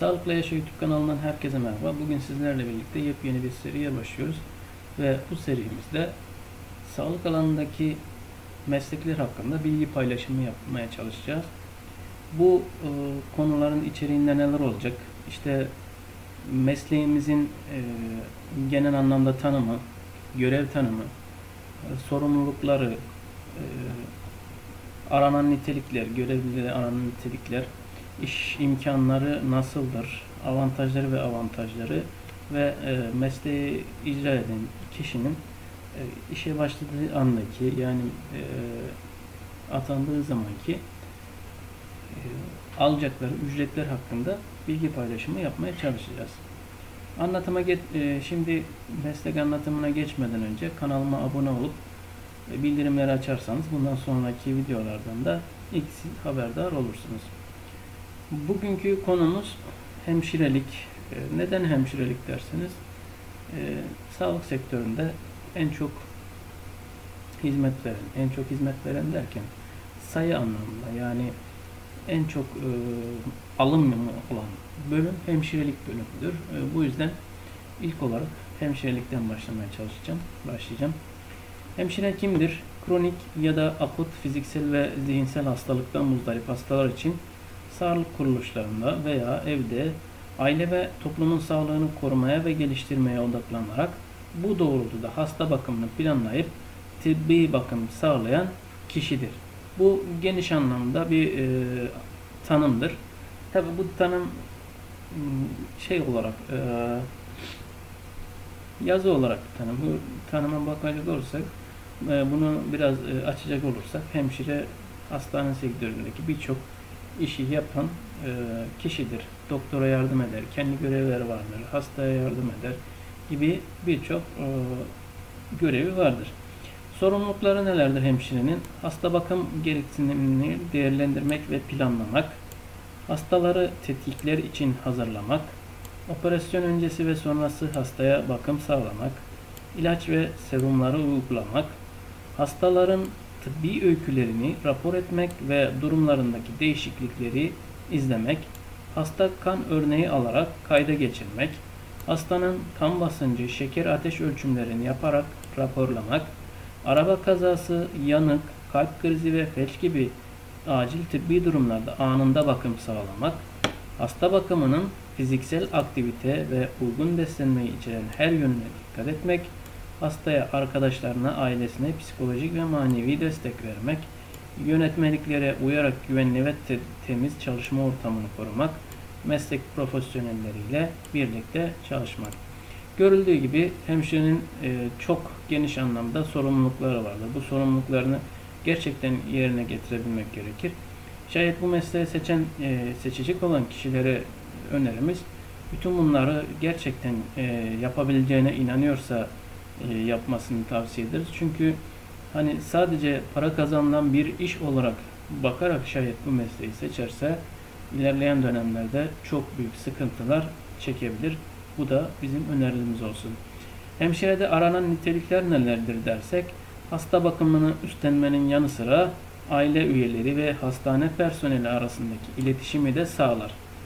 Sağlıklı Yaşa YouTube kanalından herkese merhaba. Bugün sizlerle birlikte yepyeni bir seriye başlıyoruz. Ve bu serimizde sağlık alanındaki meslekler hakkında bilgi paylaşımı yapmaya çalışacağız. Bu konuların içeriğinde neler olacak? İşte mesleğimizin genel anlamda tanımı, görev tanımı, sorumlulukları, aranan nitelikler, görevlilere aranan nitelikler, iş imkanları nasıldır, avantajları ve avantajları ve mesleği icra eden kişinin işe başladığı andaki atandığı zamanki alacakları ücretler hakkında bilgi paylaşımı yapmaya çalışacağız. Şimdi meslek anlatımına geçmeden önce kanalıma abone olup bildirimleri açarsanız bundan sonraki videolardan da ilk siz haberdar olursunuz. Bugünkü konumuz hemşirelik. Neden hemşirelik derseniz sağlık sektöründe en çok hizmet veren derken sayı anlamında, yani en çok alım olan bölüm hemşirelik bölümüdür. Bu yüzden ilk olarak hemşirelikten başlayacağım. Hemşire kimdir? Kronik ya da akut fiziksel ve zihinsel hastalıktan muzdarip hastalar için sağlık kuruluşlarında veya evde aile ve toplumun sağlığını korumaya ve geliştirmeye odaklanarak bu doğrultuda hasta bakımını planlayıp tıbbi bakım sağlayan kişidir. Bu geniş anlamda bir tanımdır. Tabi bu tanım yazı olarak tanım. Bu tanıma bakacak olursak, bunu biraz açacak olursak, hemşire hastane sektöründeki birçok işi yapan kişidir. Doktora yardım eder, kendi görevleri vardır, hastaya yardım eder gibi birçok görevi vardır. Sorumlulukları nelerdir hemşirenin? Hasta bakım gereksinimini değerlendirmek ve planlamak, hastaları tetkikler için hazırlamak, operasyon öncesi ve sonrası hastaya bakım sağlamak, ilaç ve serumları uygulamak, hastaların tıbbi öykülerini rapor etmek ve durumlarındaki değişiklikleri izlemek, hasta kan örneği alarak kayda geçirmek, hastanın kan basıncı, şeker, ateş ölçümlerini yaparak raporlamak, araba kazası, yanık, kalp krizi ve felç gibi acil tıbbi durumlarda anında bakım sağlamak, hasta bakımının fiziksel aktivite ve uygun beslenmeyi içeren her yönüne dikkat etmek, hastaya, arkadaşlarına, ailesine psikolojik ve manevi destek vermek, yönetmeliklere uyarak güvenli ve temiz çalışma ortamını korumak, meslek profesyonelleriyle birlikte çalışmak. Görüldüğü gibi hemşirenin çok geniş anlamda sorumlulukları vardır. Bu sorumluluklarını gerçekten yerine getirebilmek gerekir. Şayet bu mesleği seçecek olan kişilere önerimiz, bütün bunları gerçekten yapabileceğine inanıyorsa yapmasını tavsiye ederiz. Çünkü hani sadece para kazanılan bir iş olarak bakarak şayet bu mesleği seçerse ilerleyen dönemlerde çok büyük sıkıntılar çekebilir. Bu da bizim önerimiz olsun. Hemşirede aranan nitelikler nelerdir dersek, hasta bakımını üstlenmenin yanı sıra aile üyeleri ve hastane personeli arasındaki iletişimi de sağlar.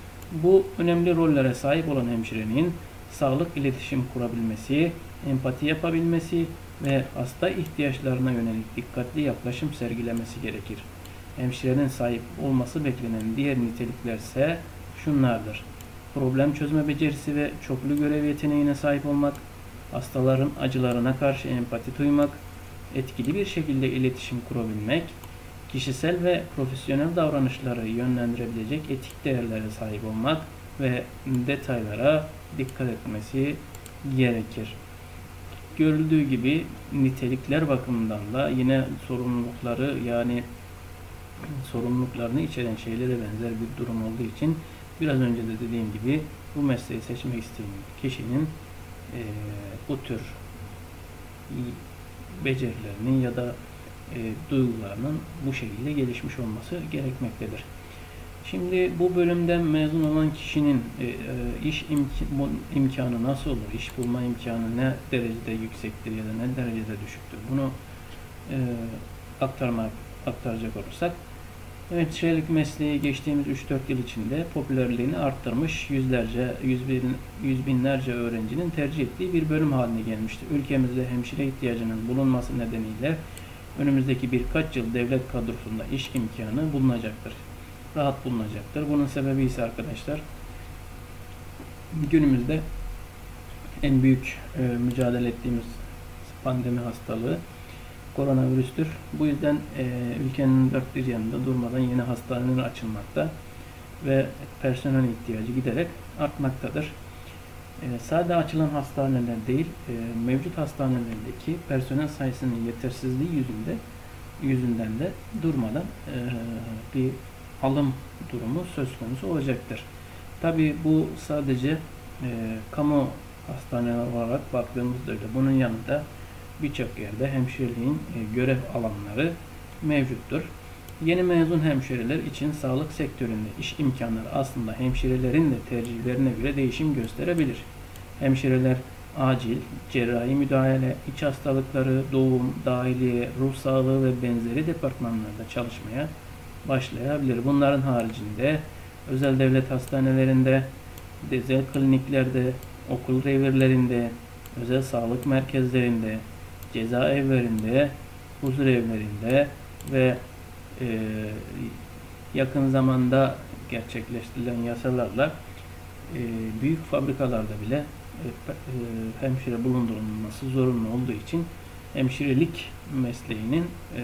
Bu önemli rollere sahip olan hemşirenin sağlık iletişim kurabilmesi, empati yapabilmesi ve hasta ihtiyaçlarına yönelik dikkatli yaklaşım sergilemesi gerekir. Hemşirenin sahip olması beklenen diğer nitelikler ise şunlardır: problem çözme becerisi ve çoklu görev yeteneğine sahip olmak, hastaların acılarına karşı empati duymak, etkili bir şekilde iletişim kurabilmek, kişisel ve profesyonel davranışları yönlendirebilecek etik değerlere sahip olmak ve detaylara dikkat etmesi gerekir. Görüldüğü gibi nitelikler bakımından da yine sorumluluklarını içeren şeylere benzer bir durum olduğu için biraz önce de dediğim gibi bu mesleği seçmek isteyen kişinin bu tür becerilerinin ya da duygularının bu şekilde gelişmiş olması gerekmektedir. Şimdi bu bölümden mezun olan kişinin iş imkanı nasıl olur? İş bulma imkanı ne derecede yüksektir ya da ne derecede düşüktür? Bunu aktaracak olursak, Hemşirelik mesleği geçtiğimiz 3-4 yıl içinde popülerliğini arttırmış, yüz binlerce öğrencinin tercih ettiği bir bölüm haline gelmiştir. Ülkemizde hemşire ihtiyacının bulunması nedeniyle önümüzdeki birkaç yıl devlet kadrosunda iş imkanı bulunacaktır. Rahat bulunacaktır. Bunun sebebi ise arkadaşlar, günümüzde en büyük mücadele ettiğimiz pandemi hastalığı koronavirüstür. Bu yüzden ülkenin dört bir yanında durmadan yeni hastaneler açılmakta ve personel ihtiyacı giderek artmaktadır. Sadece açılan hastaneler değil, mevcut hastanelerdeki personel sayısının yetersizliği yüzünden de durmadan bir alım durumu söz konusu olacaktır. Tabii bu sadece kamu hastaneler olarak baktığımızda öyle. Bunun yanında birçok yerde hemşireliğin görev alanları mevcuttur. Yeni mezun hemşireler için sağlık sektöründe iş imkanları aslında hemşirelerin de tercihlerine göre değişim gösterebilir. Hemşireler acil, cerrahi müdahale, iç hastalıkları, doğum, dahiliye, ruh sağlığı ve benzeri departmanlarda çalışmaya başlayabilir. Bunların haricinde özel devlet hastanelerinde, özel kliniklerde, okul revirlerinde, özel sağlık merkezlerinde, cezaevlerinde, huzur evlerinde ve yakın zamanda gerçekleştirilen yasalarla büyük fabrikalarda bile hemşire bulundurulması zorunlu olduğu için hemşirelik mesleğinin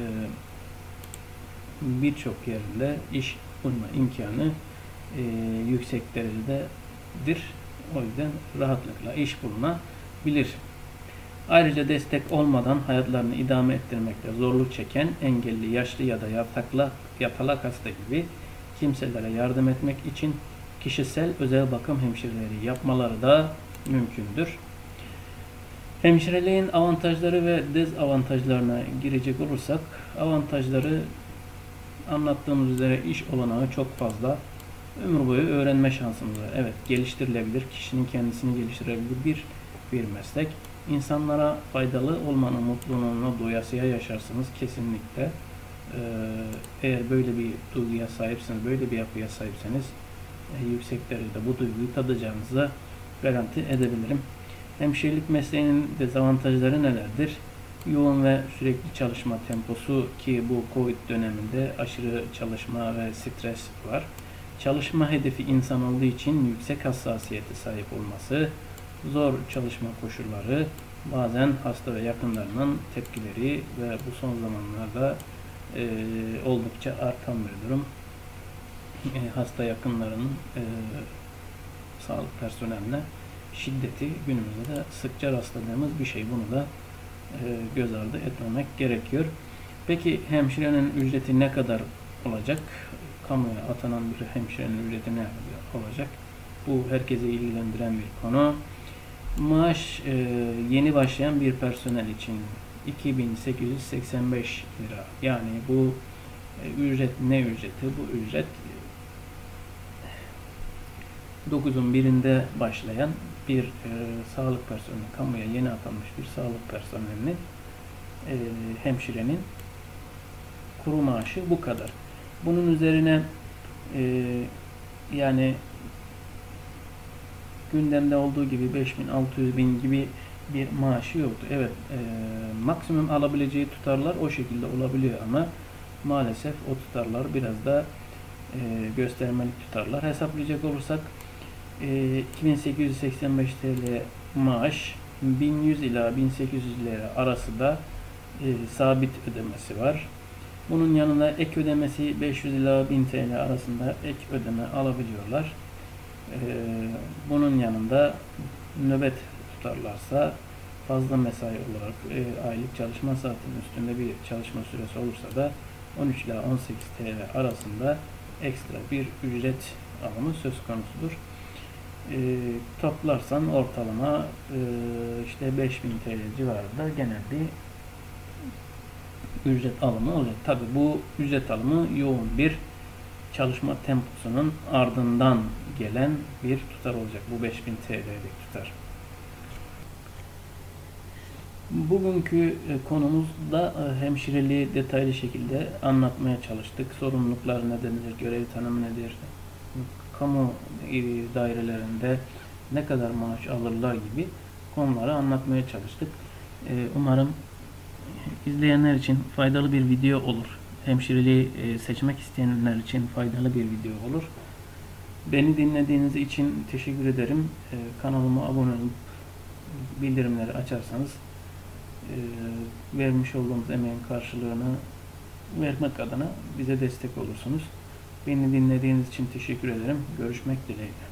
birçok yerinde iş bulma imkanı yüksek derecededir. O yüzden rahatlıkla iş bulunabilir. Ayrıca destek olmadan hayatlarını idame ettirmekte zorluk çeken engelli, yaşlı ya da yatalak hasta gibi kimselere yardım etmek için kişisel özel bakım hemşireleri yapmaları da mümkündür. Hemşireliğin avantajları ve dezavantajlarına girecek olursak, avantajları anlattığımız üzere iş olanağı çok fazla. Ömür boyu öğrenme şansımız var. Evet, geliştirilebilir, kişinin kendisini geliştirebilir bir meslek. İnsanlara faydalı olmanın mutluluğunu doyasıya yaşarsınız kesinlikle. Eğer böyle bir duyguya sahipseniz, böyle bir yapıya sahipseniz yüksek derecede bu duyguyu tadacağınızı garanti edebilirim. Hemşirelik mesleğinin dezavantajları nelerdir? Yoğun ve sürekli çalışma temposu, ki bu Covid döneminde aşırı çalışma ve stres var. Çalışma hedefi insan olduğu için yüksek hassasiyete sahip olması, zor çalışma koşulları, bazen hasta ve yakınlarının tepkileri ve bu son zamanlarda oldukça artan bir durum. Hasta yakınlarının sağlık personeline şiddeti günümüzde de sıkça rastladığımız bir şey. Bunu da göz ardı etmemek gerekiyor. Peki hemşirenin ücreti ne kadar olacak? Kamuya atanan bir hemşirenin ücreti ne kadar olacak? Bu herkese ilgilendiren bir konu. Maaş yeni başlayan bir personel için 2.885 lira. Yani bu ücret ne ücreti? Bu ücret 9'un birinde başlayan bir sağlık personeli, kamuya yeni atanmış bir sağlık personelinin hemşirenin kuru maaşı bu kadar. Bunun üzerine yani gündemde olduğu gibi 5.000-600.000 gibi bir maaşı yoktu. Evet, maksimum alabileceği tutarlar o şekilde olabiliyor ama maalesef o tutarlar biraz da göstermelik tutarlar. Hesaplayacak olursak 2.885 TL maaş, 1.100 ila 1.800 lira arası da sabit ödemesi var. Bunun yanında ek ödemesi 500 ila 1000 TL arasında ek ödeme alabiliyorlar. Bunun yanında nöbet tutarlarsa, fazla mesai olarak aylık çalışma saatinin üstünde bir çalışma süresi olursa da 13 ila 18 TL arasında ekstra bir ücret alımı söz konusudur. Toplarsan ortalama işte 5.000 TL civarında genel bir ücret alımı olacak. Tabi bu ücret alımı yoğun bir çalışma temposunun ardından gelen bir tutar olacak. Bu 5.000 TL'lik tutar. Bugünkü konumuzda hemşireliği detaylı şekilde anlatmaya çalıştık. Sorumluluklar nedendir, görev tanımı nedir, kamu dairelerinde ne kadar maaş alırlar gibi konuları anlatmaya çalıştık. Umarım izleyenler için faydalı bir video olur. Hemşireliği seçmek isteyenler için faydalı bir video olur. Beni dinlediğiniz için teşekkür ederim. Kanalıma abone olup bildirimleri açarsanız vermiş olduğumuz emeğin karşılığını vermek adına bize destek olursunuz. Beni dinlediğiniz için teşekkür ederim. Görüşmek dileğiyle.